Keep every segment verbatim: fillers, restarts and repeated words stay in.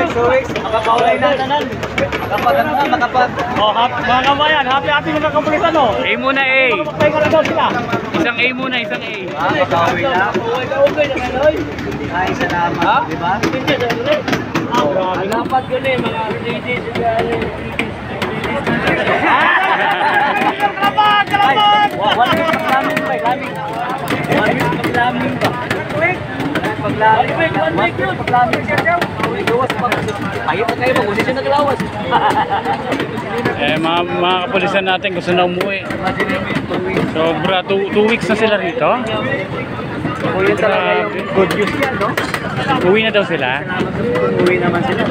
two weeks, makakaulay na tanan. Kapag ano nga, makapag... Oh, happy, mga kabayan, happy happy mga kapulisan, no? A muna, A. Magpahinga na daw sila. Isang A muna, isang A. Ah, makauwi na. Ay, salamat, di ba? Dapat yun eh, mga ladies. Kalaban! Kalaban! One week paglaming ba? Laming. One week paglaming ba? Paglaming. One week paglaming. Gawas pa. Ayaw pa kayo mag-usin siya naglawas. Eh, mga, mga kapulisan natin gusto na umuwi. Sobra, two, two weeks na sila rito. Uwi talaga yung good news yan, no? Uwi na daw sila. Uwi naman sila.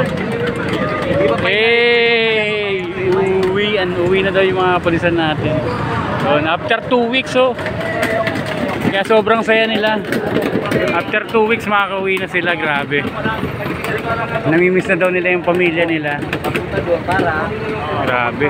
Hey! Uwi, and uwi na daw yung mga kapulisan natin. So, after two weeks, oh. Kaya sobrang saya nila. After two weeks, makakauwi na sila. Grabe. Namimiss na daw nila yung pamilya nila. Para Grabe.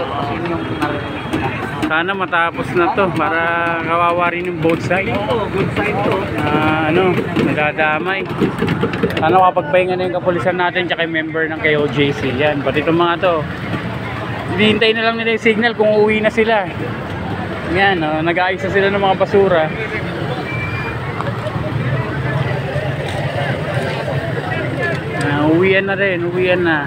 Sana matapos na to para kawawa rin yung both side. good side to. Na ano, nadadamay. Sana makapagpahinga na yung kapulisan natin tsaka yung member ng K O J C. Yan, pati itong mga to. Hinihintay na lang nila yung signal kung uuwi na sila. Yan, oh, nag-aayos na sila ng mga basura. Uh, uwian na rin, uwian na.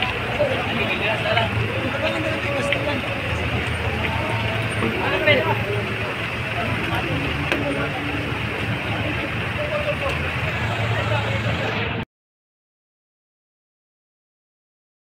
Ano